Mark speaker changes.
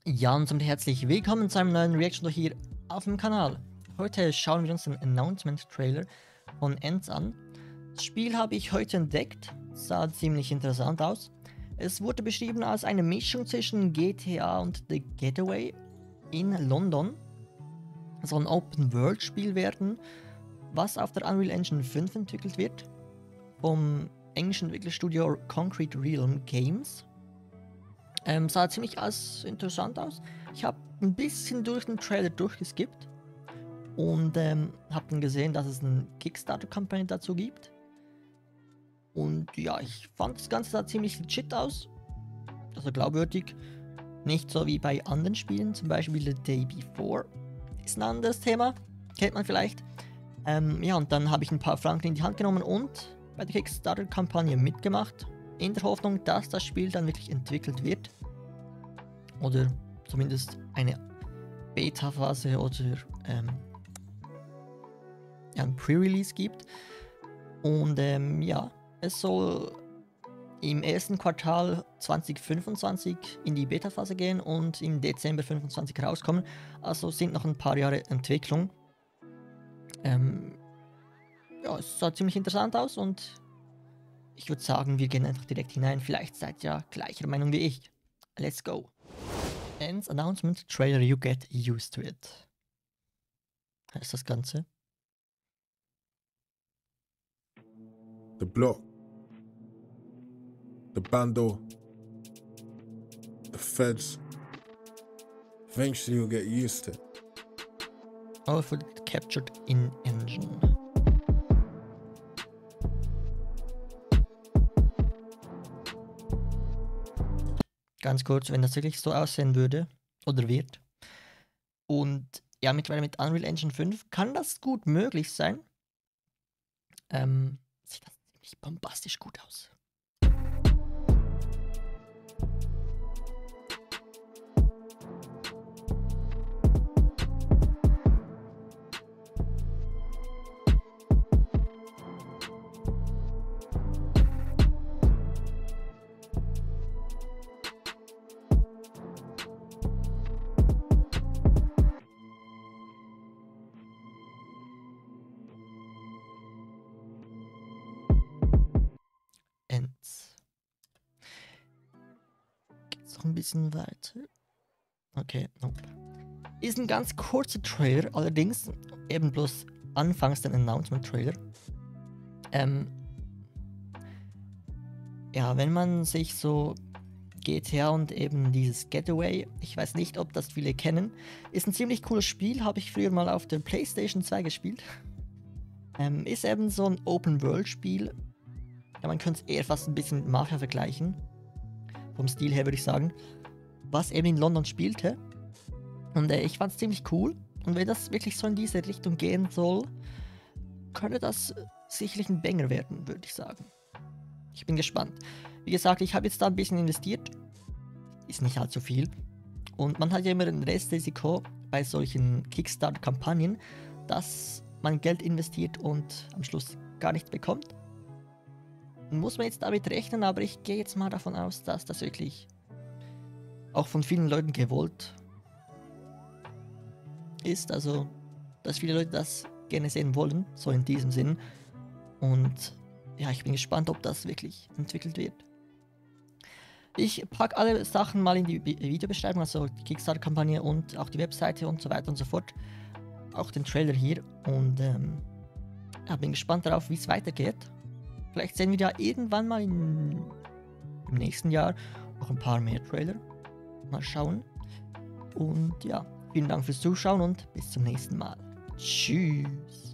Speaker 1: Ja, und somit herzlich willkommen zu einem neuen Reaction hier auf dem Kanal. Heute schauen wir uns den Announcement-Trailer von Ents an. Das Spiel habe ich heute entdeckt, sah ziemlich interessant aus. Es wurde beschrieben als eine Mischung zwischen GTA und The Getaway in London. Es soll ein Open-World-Spiel werden, was auf der Unreal Engine 5 entwickelt wird, vom englischen Entwicklerstudio Concrete Realm Games. Sah ziemlich interessant aus. Ich habe ein bisschen durch den Trailer durchgeskippt und habe dann gesehen, dass es eine Kickstarter-Kampagne dazu gibt. Und ja, ich fand das Ganze sah ziemlich legit aus. Also glaubwürdig. Nicht so wie bei anderen Spielen, zum Beispiel The Day Before. Ist ein anderes Thema, kennt man vielleicht. Ja, und dann habe ich ein paar Franken in die Hand genommen und bei der Kickstarter-Kampagne mitgemacht. In der Hoffnung, dass das Spiel dann wirklich entwickelt wird. Oder zumindest eine Beta-Phase oder ein Pre-Release gibt. Und ja, es soll im ersten Quartal 2025 in die Beta-Phase gehen und im Dezember 2025 rauskommen. Also sind noch ein paar Jahre Entwicklung. Ja, es sah ziemlich interessant aus und ich würde sagen, wir gehen einfach direkt hinein. Vielleicht seid ihr ja gleicher Meinung wie ich. Let's go. Ends Announcement Trailer, you get used to it. Heißt das Ganze?
Speaker 2: The block, the bando, the feds. Eventually you'll get used to it.
Speaker 1: Powerful captured in engine. Ganz kurz, wenn das wirklich so aussehen würde oder wird. Und ja, mittlerweile mit Unreal Engine 5 kann das gut möglich sein. Sieht das ziemlich bombastisch gut aus. Ends. Geht's noch ein bisschen weiter? Okay, nope. Ist ein ganz kurzer Trailer, allerdings eben bloß anfangs den Announcement-Trailer. Ja, wenn man sich so GTA und eben dieses Getaway, ich weiß nicht, ob das viele kennen, ist ein ziemlich cooles Spiel, habe ich früher mal auf der PlayStation 2 gespielt. Ist eben so ein Open-World-Spiel. Ja, man könnte es eher fast ein bisschen mit Mafia vergleichen. Vom Stil her würde ich sagen. Was eben in London spielte. Und ich fand es ziemlich cool. Und wenn das wirklich so in diese Richtung gehen soll, könnte das sicherlich ein Banger werden, würde ich sagen. Ich bin gespannt. Wie gesagt, ich habe jetzt da ein bisschen investiert. Ist nicht allzu viel. Und man hat ja immer ein Restrisiko bei solchen Kickstarter-Kampagnen, dass man Geld investiert und am Schluss gar nichts bekommt. Muss man jetzt damit rechnen, aber ich gehe jetzt mal davon aus, dass das wirklich auch von vielen Leuten gewollt ist. Also, dass viele Leute das gerne sehen wollen, so in diesem Sinn. Und ja, ich bin gespannt, ob das wirklich entwickelt wird. Ich packe alle Sachen mal in die Videobeschreibung, also die Kickstarter-Kampagne und auch die Webseite und so weiter und so fort. Auch den Trailer hier. Und ja, bin gespannt darauf, wie es weitergeht. Vielleicht sehen wir ja irgendwann mal im nächsten Jahr noch ein paar mehr Trailer. Mal schauen. Und ja, vielen Dank fürs Zuschauen und bis zum nächsten Mal. Tschüss.